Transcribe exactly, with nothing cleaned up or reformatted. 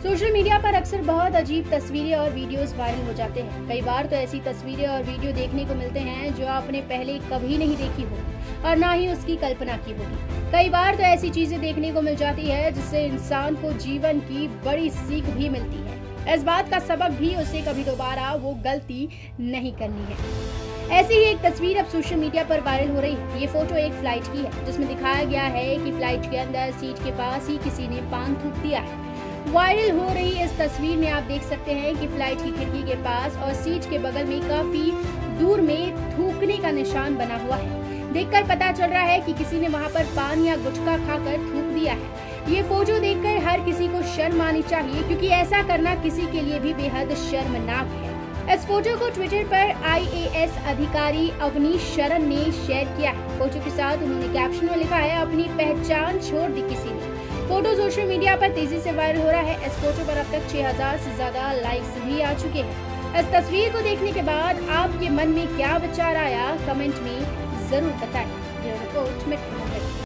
Social media पर अक्सर बहुत अजीब तस्वीरें और वीडियोस वायरल हो जाते हैं। कई बार तो ऐसी तस्वीरें और वीडियो देखने को मिलते हैं जो आपने पहले कभी नहीं देखी हो और ना ही उसकी कल्पना की होगी। कई बार तो ऐसी चीजें देखने को मिल जाती है जिससे इंसान को जीवन की बड़ी सीख भी मिलती है। इस बात का सबक भी उसे कभी दोबारा वो गलती नहीं करनी है। ऐसी ही एक तस्वीर अब सोशल मीडिया पर वायरल हो रही है। ये फोटो एक फ्लाइट की है जिसमें दिखाया गया है कि फ्लाइट के अंदर सीट के पास ही किसी ने पान थूक दिया है। वायरल हो रही इस तस्वीर में आप देख सकते हैं कि फ्लाइट की खिड़की के पास और सीट के बगल में काफी दूर में थूकने का निशान बना हुआ है। देखकर पता चल रहा है कि किसी ने वहां पर पान या गुटखा खाकर थूक दिया है। ये फोटो देखकर हर किसी को शर्म आनी चाहिए, क्योंकि ऐसा करना किसी के लिए भी बेहद शर्मनाक है। इस फोटो को ट्विटर पर आई ए एस अधिकारी अवनीश शरण ने शेयर किया है। फोटो के साथ उन्होंने कैप्शन में लिखा है, अपनी पहचान छोड़ दी किसी ने। फोटो सोशल मीडिया पर तेजी से वायरल हो रहा है। इस फोटो पर अब तक छह हज़ार से ज्यादा लाइक्स भी आ चुके हैं। इस तस्वीर को देखने के बाद आपके मन में क्या विचार आया, कमेंट में जरूर बताएं। Bureau report.